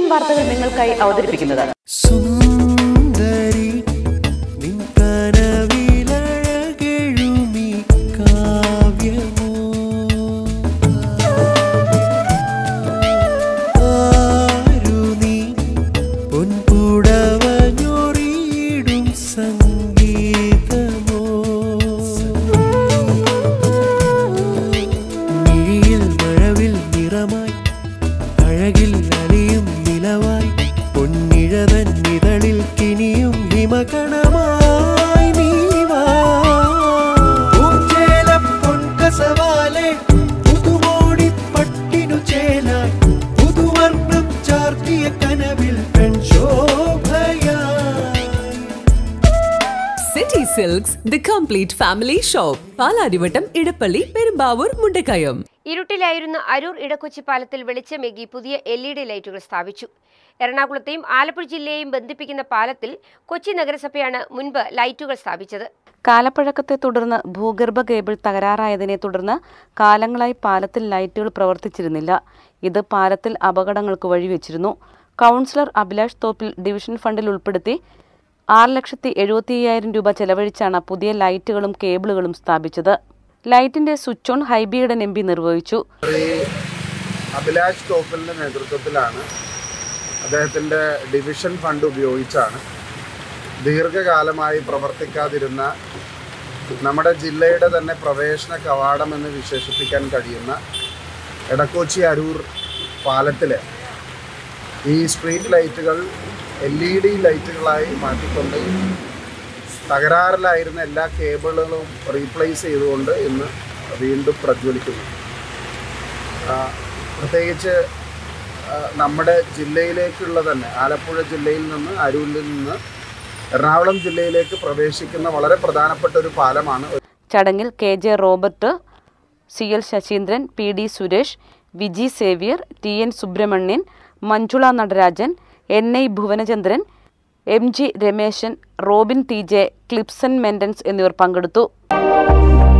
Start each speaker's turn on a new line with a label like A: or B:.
A: വാർത്തകൾ നിങ്ങൾക്കായി അവതരിപ്പിക്കുന്നത്
B: City Silks, the complete family shop. Palarivattom, Edappally, Perumbavoor, Mundakayam.
C: ഇരുട്ടിലായിരുന്ന Aroor Edakochi പാലത്തിൽ വെളിച്ചമേകി പുതിയ LED ലൈറ്റുകൾ സ്ഥാപിച്ചു. എറണാകുളത്തെയും ആലപ്പുഴ ജില്ലയെയും ബന്ധിപ്പിക്കുന്ന പാലത്തിൽ കൊച്ചി നഗരസഭയാണ് മുൻപ് ലൈറ്റുകൾ സ്ഥാപിച്ചത്.
A: കാലപ്പഴക്കത്തെ തുടർന്ന് ഭൂഗർഭ കേബിൾ തകരാറായതിനെ തുടർന്ന് കാലങ്ങളായി പാലത്തിൽ ലൈറ്റുകൾ പ്രവർത്തിച്ചിരുന്നില്ല. ഇത് പാലത്തിൽ അപകടങ്ങൾക്ക് വഴിവെച്ചിരുന്നു. കൗൺസിലർ അഭിലാഷ് തോപ്പിൽ ഡിവിഷൻ ഫണ്ടിൽ ഉൾപ്പെടുത്തി 6,75,000 രൂപ ചെലവഴിച്ചാണ് പുതിയ ലൈറ്റുകളും കേബിളുകളും സ്ഥാപിച്ചത്. ലൈറ്റിന്റെ സ്വിച്ച് ഓൺ ഹൈബിയുടെ MP നിർവഹിച്ചു.
D: അഭിലാഷ് തോപ്പിലിന്റെ നേതൃത്വത്തിലാണ് അദ്ദേഹത്തിന്റെ ഡിവിഷൻ ഫണ്ട് ഉപയോഗിച്ചാണ് ദീർഘകാലമായി പ്രവർത്തിക്കാതിരുന്ന നമ്മുടെ ജില്ലയുടെ തന്നെ പ്രവേശന കവാടം എന്ന് വിശേഷിപ്പിക്കാൻ കഴിയുന്ന എടക്കൊച്ചി അരൂർ പാലത്തിലെ ഈ സ്ട്രീറ്റ് ലൈറ്റുകൾ LED ലൈറ്റുകളായി മാറ്റിക്കൊണ്ട് തകരാറിലായിരുന്ന എല്ലാ കേബിളുകളും റീപ്ലേസ് ചെയ്തുകൊണ്ട് ഇന്ന് വീണ്ടും പ്രജ്വലിക്കുന്നു. പ്രത്യേകിച്ച് നമ്മുടെ ജില്ലയിലേക്കുള്ള തന്നെ ആലപ്പുഴ ജില്ലയിൽ നിന്ന് അരൂരിൽ നിന്ന് എറണാകുളം ജില്ലയിലേക്ക് പ്രവേശിക്കുന്ന വളരെ പ്രധാനപ്പെട്ട ഒരു പാലമാണ്.
A: ചടങ്ങിൽ KJ Robert, CL Sasheendran, PD Suresh, Viji Xavier, TN Subrahmanyan, Manjula Natarajan, NI Bhuvanachandran, MG Rameshan, Robin TJ, Clipson Mendons എന്നിവർ പങ്കെടുത്തു.